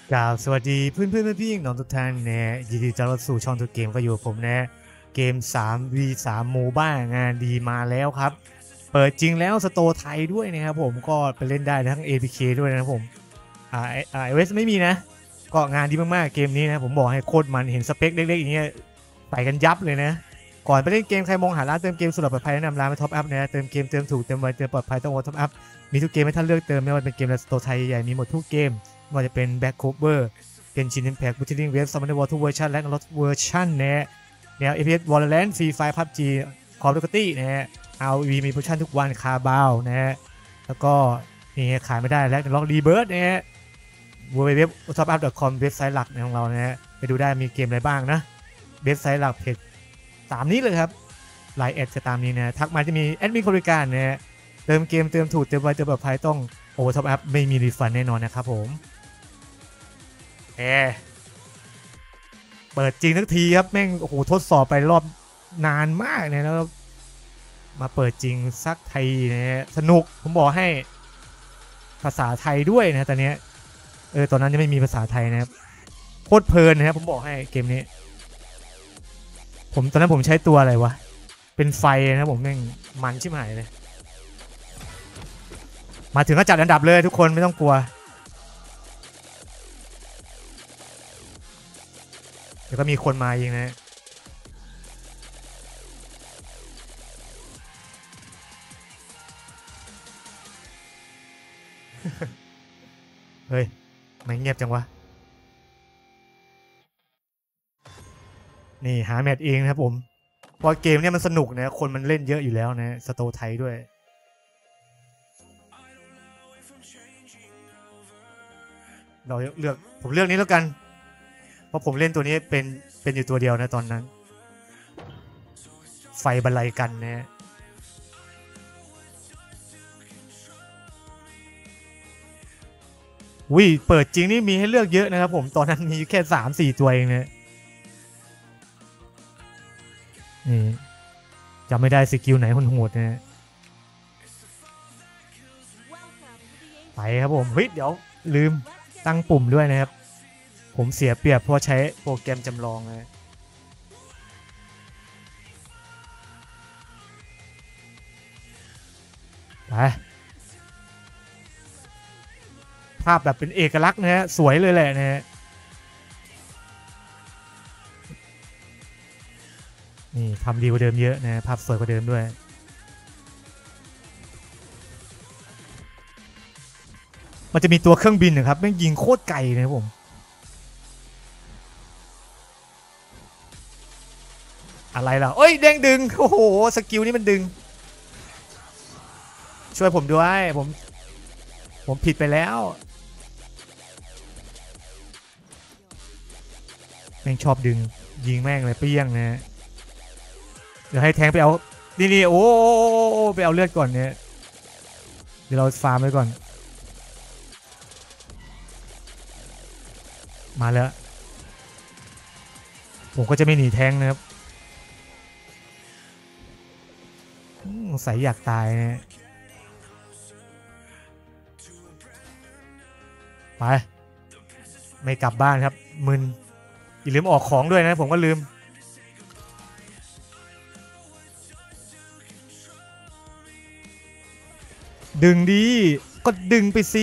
กล่าวสวัสดีเพื่อนพี่น้องทุกท่านนะยินดีต้อนรับสู่ช่องทุกเกมก็อยู่กับผมนะเกม 3v3 โมบ้างานดีมาแล้วครับเปิดจริงแล้วสโตร์ไทยด้วยนะครับผมก็ไปเล่นได้ทั้ง APK ด้วยนะครับผมiOS ไม่มีนะก็งานดีมากๆเกมนี้นะผมบอกให้โคตรมันเห็นสเปคเล็กๆอย่างเงี้ยไปกันยับเลยนะก่อนไปเล่นเกมใครมองหาร้านเติมเกมสุดปลอดภัยแนะนำร้านมาท็อปอัพนะเติมเกมเติมถูกเติมไวเติมปลอดภัยต้องวอท็อปอัพมีทุกเกมให้ท่านเลือกเติมไม่ว่าเป็นเกมในสโตร์ไทยใหญ่มีหมดทุกเกมว่าจะเป็น Back Cover เป็นชินอิมแพคบูติลิงเวฟซัมเมอร์วอลทุกเวอร์ชันและลดเวอร์ชันนะแนว FPS Valorant Free Fire PUBG Call of Duty นะฮะ ROV มีโปรโมชั่นทุกวันคาบาวนะฮะแล้วก็นี่ขายไม่ได้แล้วล็อกรีเบิร์ดนะฮะ www.topup.com เว็บไซต์หลักของเรานะฮะไปดูได้มีเกมอะไรบ้างนะเว็บไซต์หลักเพจตามนี้เลยครับไลน์แอดจะตามนี้นะทักมาจะมีแอดมินบริการนะฮะเติมเกมเติมถูกเติมไวเติมปลอดภัยต้องโอท็อปอัพไม่มีรีฟันแน่นอนนะครับผมเปิดจริงทักทีครับแม่งโอ้โหทดสอบไปรอบนานมากเนี่ยแล้วมาเปิดจริงสักไทยนะสนุกผมบอกให้ภาษาไทยด้วยนะตอนนี้ตอนนั้นยังไม่มีภาษาไทยนะครับโคตรเพลินนะครับผมบอกให้เกมนี้ตอนนั้นผมใช้ตัวอะไรวะเป็นไฟนะผมแม่งมันชิบหายเลยมาถึงก็จัดอันดับเลยทุกคนไม่ต้องกลัวเดี๋ยวก็มีคนมาเองนะเฮ้ยไม่เงียบจังวะนี่หาแมตช์เองนะครับผมเพราะเกมเนี่ยมันสนุกนะคนมันเล่นเยอะอยู่แล้วนะสโตไทยด้วยเราผมเลือกนี้แล้วกันเพราะผมเล่นตัวนี้เป็นอยู่ตัวเดียวนะตอนนั้นไฟบรรลัยกันนะวิเปิดจริงนี่มีให้เลือกเยอะนะครับผมตอนนั้นมีแค่3-4ตัวเองนะนี่จำไม่ได้สกิลไหนโหดๆนะไปครับผมเฮ้ยเดี๋ยวลืมตั้งปุ่มด้วยนะครับผมเสียเปรียบเพราะใช้โปรแกรมจำลองนะไปภาพแบบเป็นเอกลักษณ์นะฮะสวยเลยแหละนะฮะนี่ทำดีกว่าเดิมเยอะนะภาพสวยกว่าเดิมด้วยมันจะมีตัวเครื่องบินนะครับแม่งยิงโคตรไกลนะครับผมอะไรล่ะเอ้ยแดงดึงโอ้โหสกิลนี้มันดึงช่วยผมด้วยผมผิดไปแล้วแม่งชอบดึงยิงแม่งเลยเปี้ยงนะเดี๋ยวให้แทงไปเอานี่โอ้ไปเอาเลือดก่อนเนี่ยเดี๋ยวเราฟาร์มไว้ก่อนมาแล้วผมก็จะไม่หนีแทงนะครับใส่อยากตายนะไปไม่กลับบ้านครับมึนอย่าลืมออกของด้วยนะผมก็ลืมดึงดีก็ดึงไปสิ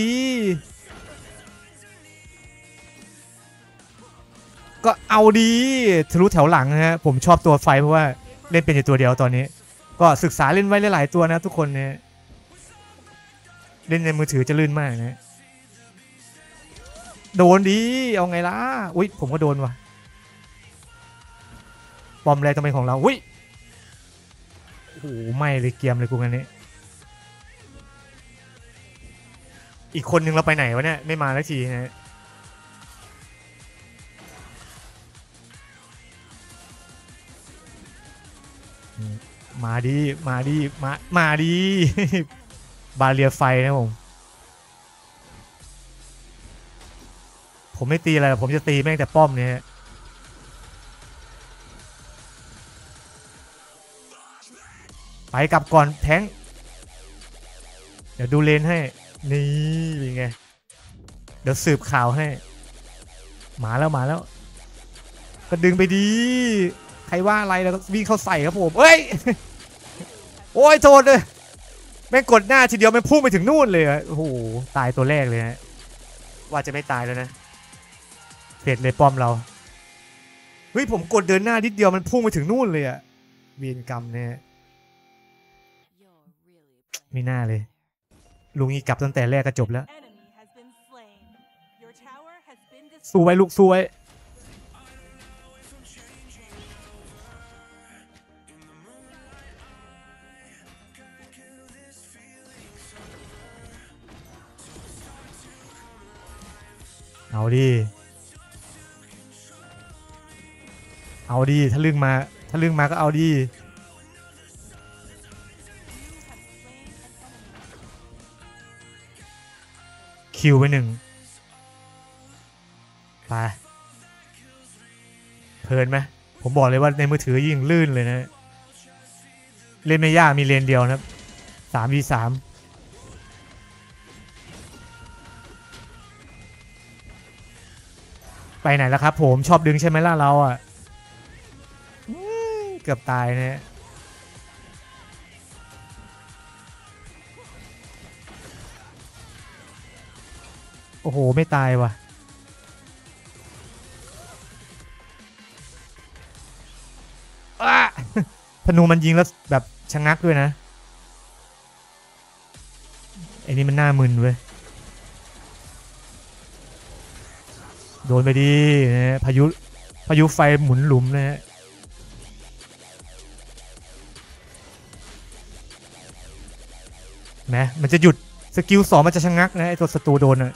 ก็เอาดีทะลุแถวหลังนะฮะผมชอบตัวไฟเพราะว่าเล่นเป็นอยู่ตัวเดียวตอนนี้ก็ศึกษาเล่นไว้หลายๆตัวนะทุกคนเนี่ยเล่นในมือถือจะลื่นมากนะโดนดีเอาไงล่ะอุ้ยผมก็โดนว่ะปอมอะไรทำไมของเราอุ้ยโอ้โหไม่เลยเกียมเลยกูงั้นนี้อีกคนนึงเราไปไหนวะเนี่ยไม่มาแล้วทีนะมาดีมาดีบาเรียไฟนะผมไม่ตีอะไรผมจะตีแม่งแต่ป้อมเนี่ยไปกลับก่อนแทงเดี๋ยวดูเลนให้นี่เป็นไงเดี๋ยวสืบข่าวให้มาแล้วก็ดึงไปดีใครว่าอะไรแล้วก็วิ่งเข้าใส่ครับผมเอ้ยโอ้ยโทษเลยแม่งกดหน้าทีเดียวแม่งพุ่งไปถึงนู่นเลยโอ้โหตายตัวแรกเลยฮะว่าจะไม่ตายแล้วนะเสร็จเลยป้อมเราเฮ้ยผมกดเดินหน้านิดเดียวมันพุ่งไปถึงนู่นเลยอะเวียนกรรมเนี่ยไม่น่าเลยลุงอีกกลับตั้งแต่แรกก็จบแล้วสู้ไว้ลูกสู้ไว้เอาดิถ้าลึงมาก็เอาดิคิวไป1ไปเพลินไหมผมบอกเลยว่าในมือถือยิ่งลื่นเลยนะเล่นไม่ยากมีเลนเดียวนะครับ 3v3 ไปไหนแล้วครับผมชอบดึงใช่ไหมล่ะเราอ่ะเกือบตายนะโอ้โหไม่ตายว่ะธนูมันยิงแล้วแบบชะงักด้วยนะไอ้นี่มันน่ามึนเว้ยโดนไปดีนะพายุไฟหมุนหลุมนะฮะแม้มันจะหยุดสกิล2มันจะชะงักนะไอ้ตัวศัตรูโดนอะ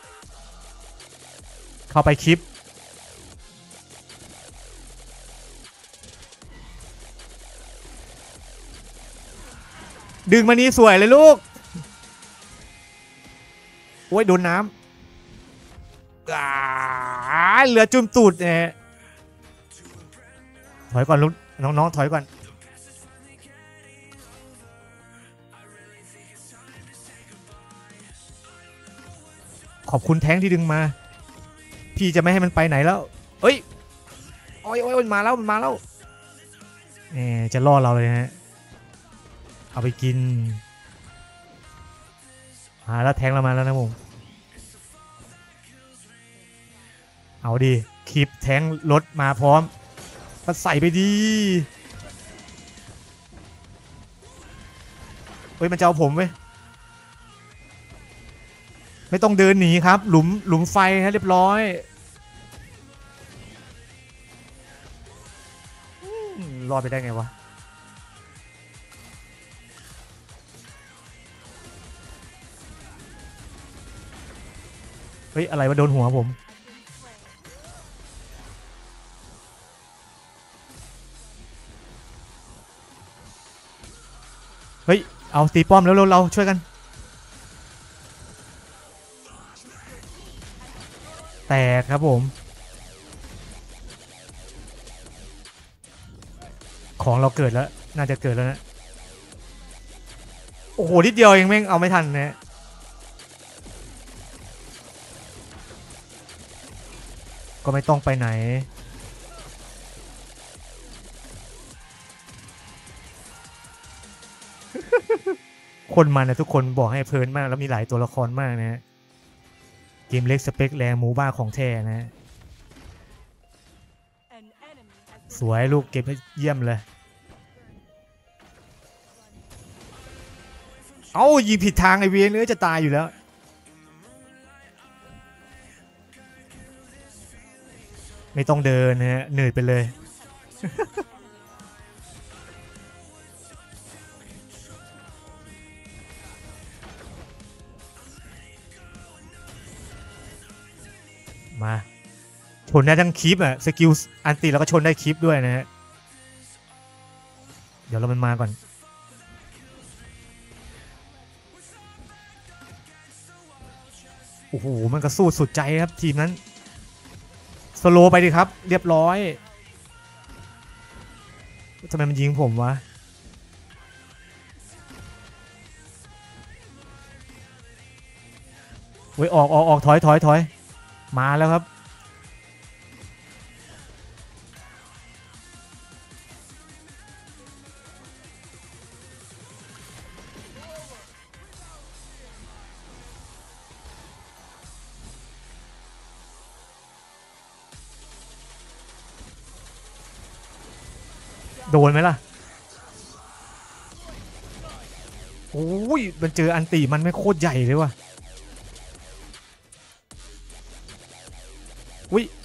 เข้าไปคลิปดึงมานี่สวยเลยลูกโอ้ยโดนน้ำเหลือจุ่มตูดเนี่ยถอยก่อนลูกน้องๆถอยก่อนขอบคุณแท้งที่ดึงมาพี่จะไม่ให้มันไปไหนแล้วเอ้ยโอ้ยมันมาแล้วจะล่อเราเลยฮะเอาไปกินแล้วแทงเรามาแล้วนะผมเอาดิคลิปแทงรถมาพร้อมก็ใส่ไปดีเฮ้ยมันจะเอาผมเว้ยไม่ต้องเดินหนีครับหลุมไฟฮะเรียบร้อยรอดไปได้ไงวะเฮ้ยอะไรวะโดนหัวผมเฮ้ยเอาตีป้อมแล้วเราช่วยกันแตกครับผมของเราเกิดแล้วน่าจะเกิดแล้วนะโอ้โหนิดเดียวเองแม่งเอาไม่ทันนะก็ไม่ต้องไปไหนคนมันนะทุกคนบอกให้เพลินมากแล้วมีหลายตัวละครมากนะเกมเล็กสเปคแรงมูบ้าของแท้นะสวยลูกเก็บให้เยี่ยมเลยเอ้ายิงผิดทางไอเวียนเลยจะตายอยู่แล้วไม่ต้องเดินนะฮะเหนื่อยไปเลยมาชนได้ทั้งคลิปอะสกิลอันตีแล้วก็ชนได้คลิปด้วยนะฮะเดี๋ยวเรามันมาก่อนโอ้โหมันก็สู้สุดใจครับทีมนั้นสโลไปดิครับเรียบร้อยทำไมมันยิงผมวะเว้ยออกถอยมาแล้วครับโดนไหมล่ะโอ้ยมันเจออันติมันไม่โคตรใหญ่เลยว่ะอุ้ย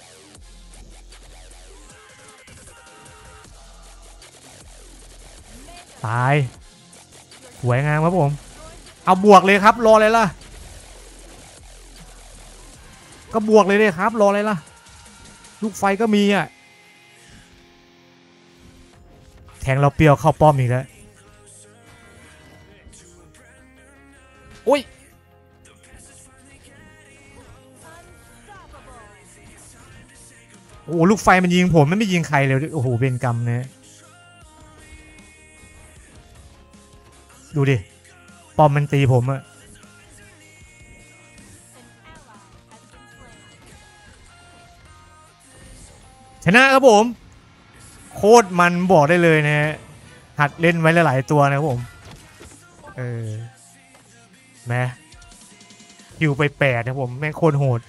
ตายสวยงามครับผมเอาบวกเลยครับรออะไรล่ะก็บวกเลยครับรออะไรล่ะลูกไฟก็มีอ่ะแทงเราเปรี้ยวเข้าป้อมอีกแล้วอุ้ยโอ้ลูกไฟมันยิงผมไม่ยิงใครเลยโอ้โหเบนกรรมเนี่ยดูดิป้อมมันตีผมอะชนะครับผมโคตรมันบอกได้เลยนะฮะหัดเล่นไว้หลายๆตัวนะครับผมแม่คิวไป8นะผมแม่งโคตรโหด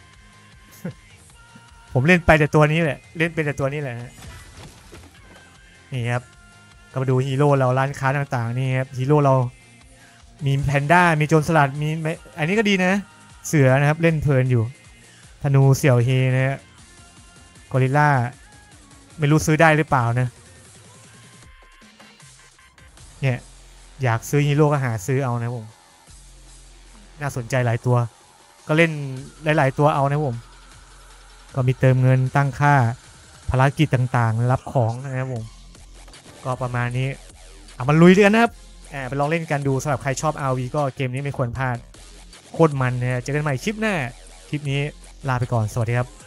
ผมเล่นไปแต่ตัวนี้แหละเล่นเป็นแต่ตัวนี้แหละนี่ครับก็มาดูฮีโร่เราร้านค้าต่างๆนี่ครับฮีโร่เรามีแพนด้ามีโจรสลัดมีอันนี้ก็ดีนะเสือนะครับเล่นเพลินอยู่ธนูเสี่ยวเฮนะฮะกอริลล่าไม่รู้ซื้อได้หรือเปล่านะเนี่ยอยากซื้อฮีโร่ก็หาซื้อเอานะผมน่าสนใจหลายตัวก็เล่นหลายๆตัวเอานะผมก็มีเติมเงินตั้งค่าภารกิจต่างๆรับของนะครับผมก็ประมาณนี้เอามาลุยกันนะครับไปลองเล่นกันดูสำหรับใครชอบ RV ก็เกมนี้ไม่ควรพลาดโคตรมันนะเจอกันใหม่คลิปหน้าคลิปนี้ลาไปก่อนสวัสดีครับ